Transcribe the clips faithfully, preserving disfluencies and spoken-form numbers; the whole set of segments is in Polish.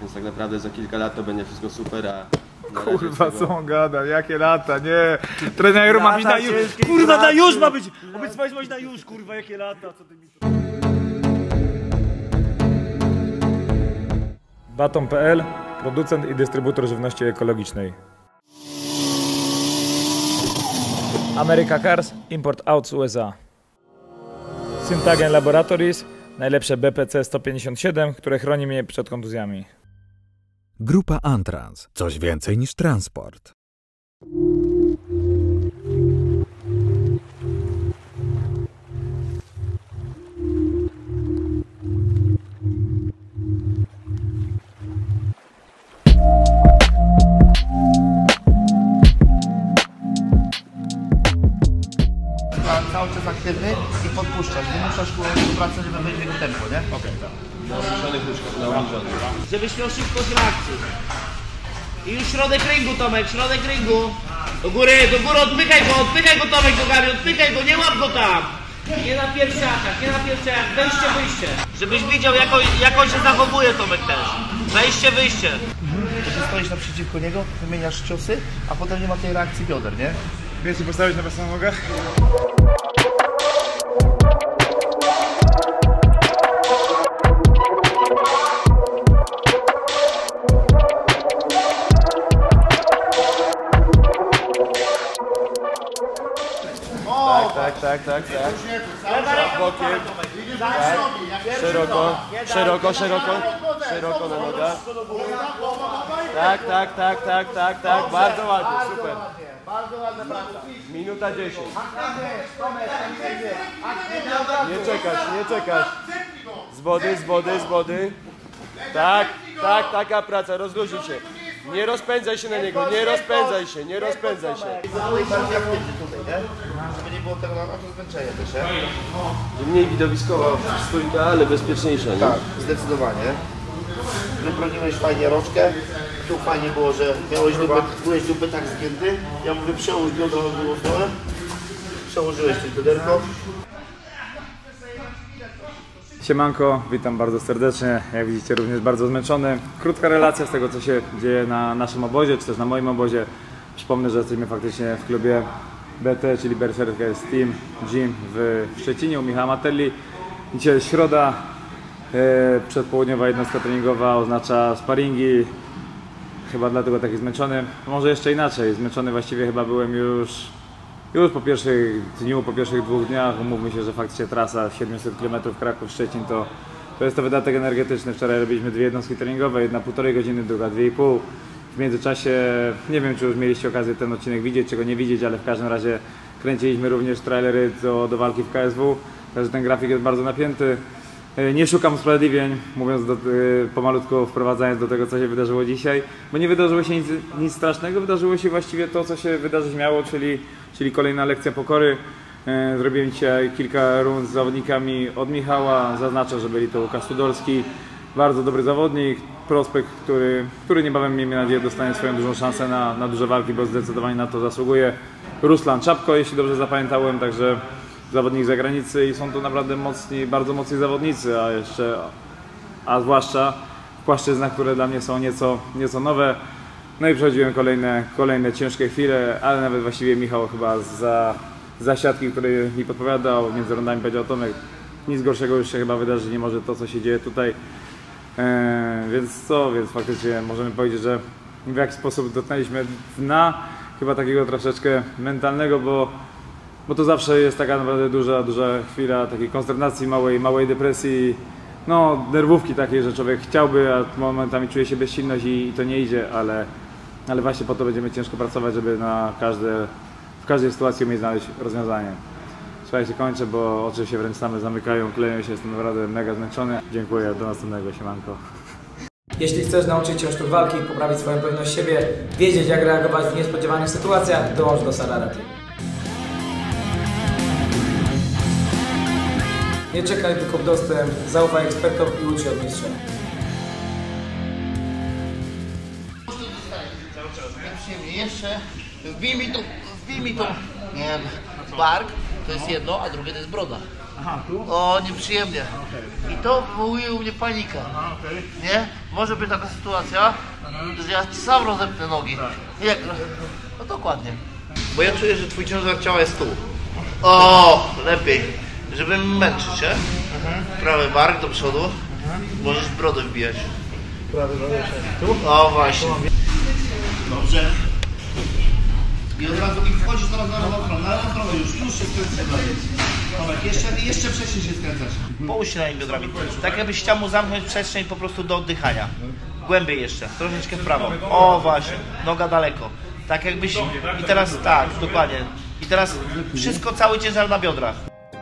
Więc tak naprawdę za kilka lat to będzie wszystko super, a... Kurwa, co on gada, jakie lata, nie. Trener ma być na już. Kurwa, na już ma być. Obiecałeś być na już, kurwa, jakie lata, co ty mi to... Baton kropka p l, producent i dystrybutor żywności ekologicznej. America Cars, import out z U S A. Syntagen Laboratories, najlepsze B P C sto pięćdziesiąt siedem, które chroni mnie przed kontuzjami. Grupa Antrans. Coś więcej niż transport. Cały czas aktywny i podpuszczasz. Wymuszasz pracę, żeby wejść w jego tempo, nie? Okej, okay, tak. Na obniżonych nóżkach, na obniżonych. Żebyś miał szybkość reakcji. I już środek ringu, Tomek, środek ringu. Do góry, do góry, odpychaj go, odpychaj go, Tomek, nogami, odpychaj go, nie łap go tam. Nie na piersiakach, nie na piersiakach, wejście, wyjście. Żebyś widział, jak on, jak on się zachowuje, Tomek też. Wejście, wyjście. To ty stoisz naprzeciwko niego, wymieniasz ciosy, a potem nie ma tej reakcji bioder, nie? Wiesz, się postawić na własną nogę? Tak, tak, tak, tak. Bokiem. Tak. Szeroko, szeroko, szeroko. Szeroko na nogach. Tak, tak, tak, tak, tak, tak. Bardzo ładnie, super. Minuta dziesięć. Nie czekać, nie czekać. Z wody, z wody, z wody. Tak, tak, taka praca, rozluźnij się. Nie rozpędzaj się na niego, nie rozpędzaj się, nie rozpędzaj się. Bardziej aktywny tutaj, nie? Żeby nie było tego na to zmęczenia też, nie? Mniej widowiskowa stójka, ale bezpieczniejsza, nie? Tak, zdecydowanie. Wybroniłeś fajnie roczkę. Tu fajnie było, że miałeś dupę, byłeś dupę tak zgięty. Ja mówię, przełóż biodro na drugą stronę. Przełożyłeś też bioderko. Siemanko, witam bardzo serdecznie. Jak widzicie, również bardzo zmęczony. Krótka relacja z tego, co się dzieje na naszym obozie, czy też na moim obozie. Przypomnę, że jesteśmy faktycznie w klubie B T, czyli Berserker Team Gym w Szczecinie u Michała Matelli. Dzisiaj jest środa, przedpołudniowa jednostka treningowa oznacza sparingi. Chyba dlatego taki zmęczony. Może jeszcze inaczej, zmęczony właściwie chyba byłem już Już po pierwszych dniu, po pierwszych dwóch dniach. Umówmy się, że faktycznie trasa siedemset kilometrów Kraków-Szczecin to, to jest to wydatek energetyczny. Wczoraj robiliśmy dwie jednostki treningowe, jedna półtorej godziny, druga dwie i pół. W międzyczasie, nie wiem, czy już mieliście okazję ten odcinek widzieć, czy go nie widzieć, ale w każdym razie kręciliśmy również trailery do, do walki w K S W. Także ten grafik jest bardzo napięty. Nie szukam usprawiedliwień, mówiąc do, pomalutku, wprowadzając do tego, co się wydarzyło dzisiaj, bo nie wydarzyło się nic, nic strasznego, wydarzyło się właściwie to, co się wydarzyć miało, czyli, czyli kolejna lekcja pokory. Zrobiłem dzisiaj kilka rund z zawodnikami od Michała, zaznaczę, że byli to Łukasz Tudorski, bardzo dobry zawodnik, prospekt, który, który niebawem, miejmy nadzieję, dostanie swoją dużą szansę na, na duże walki, bo zdecydowanie na to zasługuje. Ruslan Czapko, jeśli dobrze zapamiętałem, także zawodnik z zagranicy i są to naprawdę mocni, bardzo mocni zawodnicy, a jeszcze, a zwłaszcza w płaszczyznach, które dla mnie są nieco, nieco nowe. No i przechodziłem kolejne, kolejne ciężkie chwile, ale nawet właściwie Michał chyba za, za siatki, które mi podpowiadał, między rundami powiedział: Tomek, nic gorszego już się chyba wydarzyć nie może to, co się dzieje tutaj. Eee, więc co, więc faktycznie możemy powiedzieć, że w jakiś sposób dotknęliśmy dna, chyba takiego troszeczkę mentalnego, bo Bo to zawsze jest taka naprawdę duża, duża chwila takiej konsternacji, małej, małej depresji, no nerwówki takiej, że człowiek chciałby, a momentami czuje się bezsilność i, i to nie idzie, ale, ale właśnie po to będziemy ciężko pracować, żeby na każde, w każdej sytuacji umieć znaleźć rozwiązanie. Słuchajcie, kończę, bo oczy się wręcz same zamykają, kleją się, jestem naprawdę mega zmęczony. Dziękuję, do następnego, siemanko. Jeśli chcesz nauczyć się sztuk walki, poprawić swoją pewność siebie, wiedzieć, jak reagować w niespodziewanych sytuacjach, dołącz do Salara Team. Nie czekaj tylko w dostęp, zaufaj ekspertom i ucz się od mistrza. Jeszcze wbij mi to, wbij mi to. Nie, bark to jest jedno, a drugie to jest broda. Aha, tu? O, nieprzyjemnie. Okay. I to wywołuje u mnie panikę. Aha, okay. Nie? Może być taka sytuacja, że ja ci sam rozepnę nogi. Tak. Jak? No dokładnie. Bo ja czuję, że twój ciężar ciała jest tu. O, lepiej. Żeby męczyć, nie? Mhm. Prawy bark do przodu. Mhm. Możesz brodę wbijać. Prawy bark tu? O, właśnie. Dobrze. I od razu i wchodzisz teraz na lewą stronę, na lewą stronę już, już się skręcasz. Tomek, jeszcze, jeszcze wcześniej się skręcasz. Połóż się na nim biodrami. Tak jakbyś chciał mu zamknąć przestrzeń po prostu do oddychania. Głębiej jeszcze, troszeczkę w prawo. O właśnie, noga daleko. Tak jakbyś, i teraz tak, dokładnie. I teraz wszystko, cały ciężar na biodrach.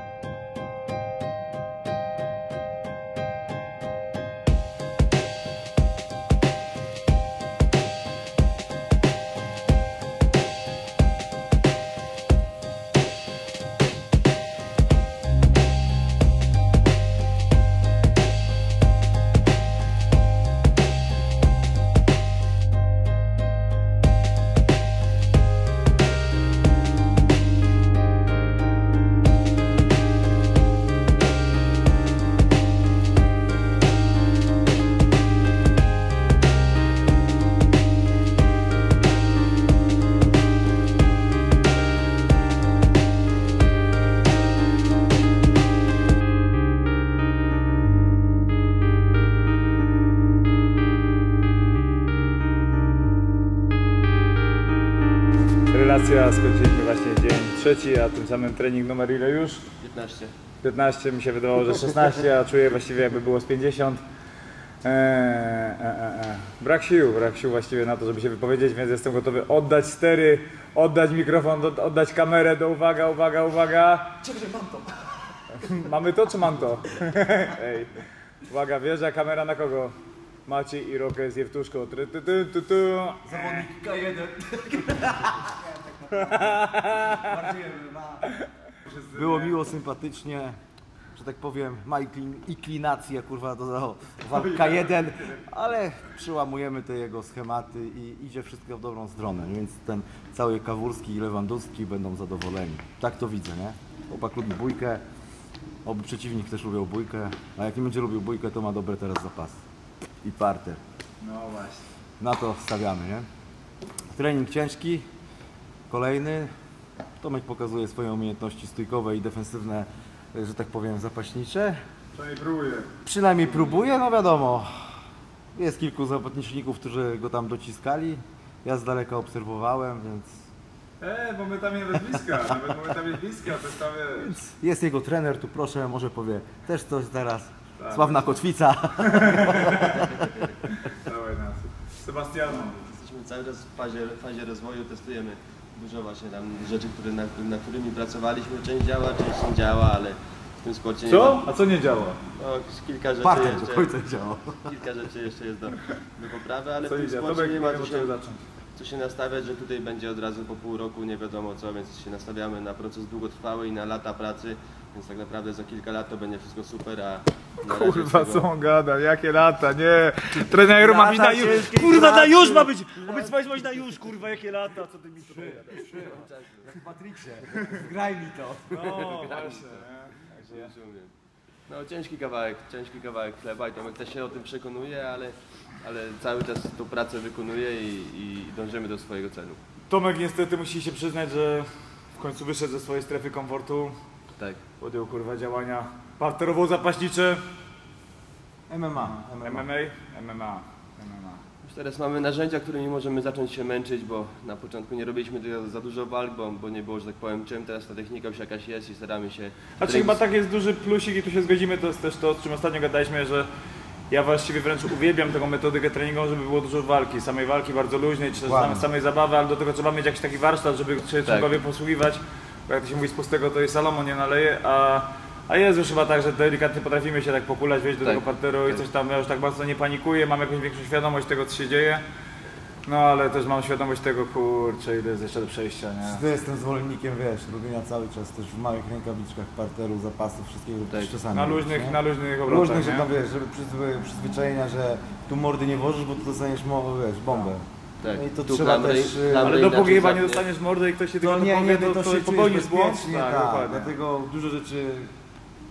Relacja, skończyliśmy właśnie dzień trzeci, a tym samym trening numer ile już? piętnaście. piętnaście, mi się wydawało, że szesnaście, a czuję właściwie jakby było z pięćdziesiąt. Eee, e, e, e. Brak sił, brak sił właściwie na to, żeby się wypowiedzieć, więc jestem gotowy oddać stery, oddać mikrofon, do, oddać kamerę do uwaga, uwaga, uwaga. Czekaj, mam to. Mamy to czy mam to? Ej. Uwaga, wjeżdża kamera na kogo? Maciej i Rokę z Jewtuszką. Try, ty, ty, ty, ty. Zawodnik K jeden. Było miło, sympatycznie, że tak powiem, ma inklinację kurwa do walk K jeden, ale przyłamujemy te jego schematy i idzie wszystko w dobrą stronę, więc ten cały Kawurski i Lewandowski będą zadowoleni. Tak to widzę, nie? Chłopak lubi bójkę, oby przeciwnik też lubił bójkę, a jak nie będzie lubił bójkę, to ma dobre teraz zapasy i parter. No właśnie. Na to stawiamy, nie? Trening ciężki, kolejny. Tomek pokazuje swoje umiejętności stójkowe i defensywne, że tak powiem, zapaśnicze. Przynajmniej próbuję. Przynajmniej próbuje, no wiadomo. Jest kilku zawodniczników, którzy go tam dociskali. Ja z daleka obserwowałem, więc... Eee, bo my tam jest bliska, nawet my tam jest bliska, to jest tam jest... Jest jego trener, tu proszę, może powie też coś teraz. Tak. Sławna Kotwica. Dawaj nas. Sebastiano. Jesteśmy cały czas w fazie, w fazie rozwoju, testujemy dużo właśnie tam rzeczy, które, na, nad którymi pracowaliśmy. Część działa, część nie działa, ale w tym sporcie nie Co? ma... A co nie działa? No, kilka rzeczy Parter do jeszcze, końca działa. kilka rzeczy jeszcze jest do, do poprawy, ale Co w tym idzie? sporcie Tomek, nie ma co możemy się, zacząć. co się nastawiać, że tutaj będzie od razu po pół roku nie wiadomo co, więc się nastawiamy na proces długotrwały i na lata pracy, więc tak naprawdę za kilka lat to będzie wszystko super, a na razie Kurwa, tego... co on gada, jakie lata, nie. Trener ma być na już. Kurwa, na już ma być. Obiecałeś być na już, kurwa, jakie lata, co ty mi tu powiadasz? Jak w Matrixie. Graj mi to. No właśnie, nie. Rozumiem. No ciężki kawałek, ciężki kawałek chleba i Tomek też się o tym przekonuje, ale, ale cały czas tą pracę wykonuje i, i dążymy do swojego celu. Tomek niestety musi się przyznać, że w końcu wyszedł ze swojej strefy komfortu. Tak. Podjął kurwa działania parterowo-zapaśnicze. M M A. M M A. M M A. Już teraz mamy narzędzia, którymi możemy zacząć się męczyć, bo na początku nie robiliśmy tego za dużo walk, bo, bo nie było, że tak powiem, czym. Teraz ta technika już jakaś jest i staramy się... Znaczy chyba tak jest duży plusik i tu się zgodzimy, to jest też to, o czym ostatnio gadaliśmy, że ja właściwie wręcz uwielbiam taką metodykę treningową, żeby było dużo walki, samej walki bardzo luźnej, czy też Ładnie. samej zabawy, ale do tego trzeba mieć jakiś taki warsztat, żeby się człowiekowi posługiwać, bo jak to się mówi, z pustego to i Salomon nie naleje, a, a jest już chyba tak, że delikatnie potrafimy się tak pokulać, wejść do Tak. tego parteru i Tak. coś tam, ja już tak bardzo nie panikuję, mam jakąś większą świadomość tego, co się dzieje, no ale też mam świadomość tego, kurczę, ile jest jeszcze do przejścia, nie? Ja jestem zwolennikiem, wiesz, robienia cały czas też w małych rękawiczkach, parteru, zapasów, wszystkiego Tak. czasami. Na wiesz, luźnych, nie? na luźnych obrotach, Różnych, że nie? tam wiesz, żeby przyzwy, przyzwyczajenia, że tu mordy nie włożysz, bo tu dostaniesz mo, wiesz, bombę. Tak. No i to Tu trzeba klamry- też... y, klamry Ale dopóki inaczej chyba nie zapnie. dostaniesz mordy i ktoś się To tego nie, powie, nie, to, to, to się popełnisz czujesz błąd. bezpiecznie, Tak, tak, dokładnie. dlatego dużo rzeczy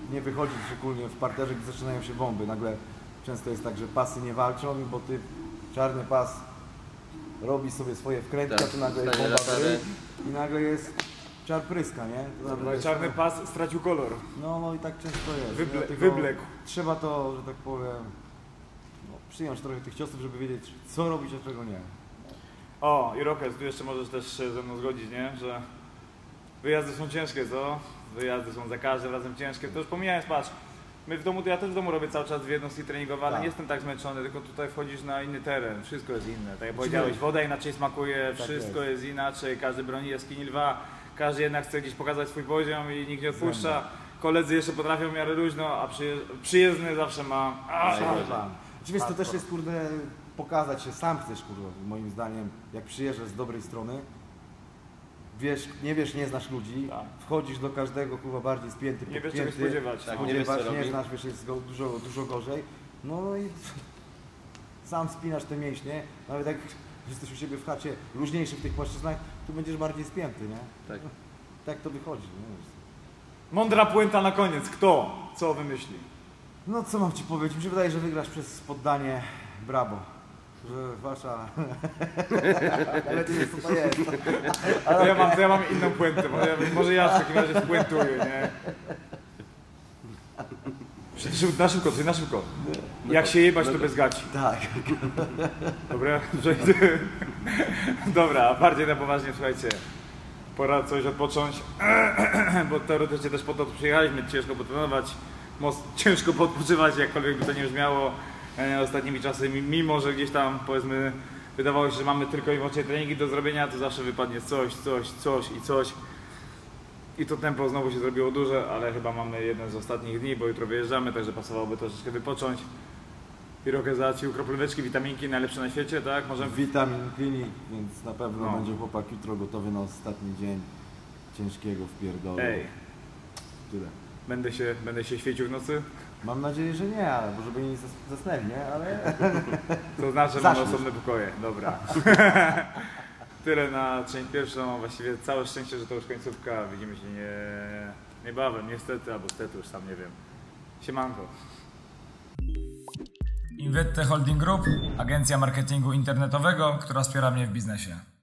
nie wychodzić, szczególnie w parterze, gdy zaczynają się bomby. Nagle często jest tak, że pasy nie walczą, bo ty czarny pas robi sobie swoje wkrętki, Tak, a tu nagle jest stanie bomba latarę. bry i nagle jest czar pryska, nie? To nawet jest- Czarny pas stracił kolor. No, no i tak często jest. Wyble- Dlatego wyblekł. Trzeba to, że tak powiem, no, przyjąć trochę tych ciosów, żeby wiedzieć, co robić, a czego nie. O, i Rokes, tu jeszcze możesz też się ze mną zgodzić, nie? Że wyjazdy są ciężkie, co? Wyjazdy są za każdym razem ciężkie. To już pomijając, patrz, my w domu, to ja też w domu robię cały czas dwie jednostki treningowe, ale Tak. nie jestem tak zmęczony, tylko tutaj wchodzisz na inny teren, wszystko jest inne. Tak jak powiedziałeś, woda inaczej smakuje, wszystko jest. jest inaczej, każdy broni jaskini lwa, każdy jednak chce gdzieś pokazać swój poziom i nikt nie odpuszcza. Koledzy jeszcze potrafią w miarę luźno, a przyje- przyjezdny zawsze ma... A, Plan. Oczywiście to też jest, kurde, pokazać się, sam chcesz, kurde, moim zdaniem, jak przyjeżdżasz z dobrej strony, wiesz, nie wiesz, nie znasz ludzi, Tak. wchodzisz do każdego, kurwa, bardziej spięty, nie wiesz podpięty, czego spodziewać. Tak, no. nie wiesz, co spodziewać, nie robi. znasz, wiesz, jest go dużo, dużo gorzej, no i sam spinasz te mięśnie, nawet jak jesteś u siebie w chacie luźniejszy w tych płaszczyznach, to będziesz bardziej spięty, nie? Tak. Tak to wychodzi, nie? Mądra puenta na koniec, kto co wymyśli? No co mam ci powiedzieć? Mi się wydaje, że wygrasz przez poddanie brawo. Że wasza... Ale to jest co to jest. To ja mam, to ja mam inną puentę, może ja, może ja w takim razie spuentuję, nie? Szybko, na szybko, coś na szybko. Jak się jebać, to bez gaci. Tak. Dobra? Przejdę. Dobra, a bardziej na poważnie, słuchajcie. Pora coś odpocząć, bo teoretycznie też po to tu przyjechaliśmy, ciężko potrenować, most, ciężko podpoczywać, jakkolwiek by to nie brzmiało e, ostatnimi czasy, mimo że gdzieś tam, powiedzmy, wydawało się, że mamy tylko i wyłącznie treningi do zrobienia, to zawsze wypadnie coś, coś, coś i coś. I to tempo znowu się zrobiło duże, ale chyba mamy jeden z ostatnich dni, bo jutro wyjeżdżamy, także pasowałoby troszeczkę wypocząć. I Rokes załatwił kroplóweczki, witaminki, najlepsze na świecie, tak? Możemy... Witamin klinik, więc na pewno No. będzie chłopak jutro gotowy na ostatni dzień ciężkiego wpierdolu. Ej, Tyle. będę się, będę się świecił w nocy? Mam nadzieję, że nie, ale bo żeby nie zas- zasnęli, nie? Ale... To znaczy, że mamy Zaczniesz. osobne pokoje, dobra. Tyle na część pierwszą, właściwie całe szczęście, że to już końcówka, widzimy się nie, niebawem, niestety, albo stety, już sam nie wiem. Siemanko. Invette Holding Group, agencja marketingu internetowego, która wspiera mnie w biznesie.